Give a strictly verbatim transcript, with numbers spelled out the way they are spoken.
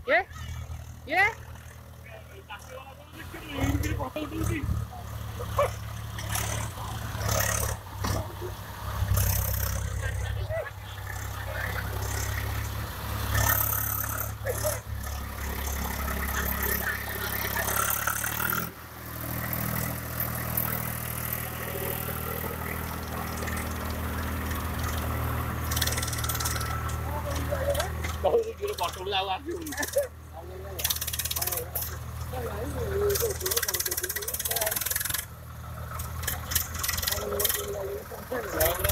Yeah? Yeah? Tôi kêu nó bọt tụi lao ăn luôn. Rồi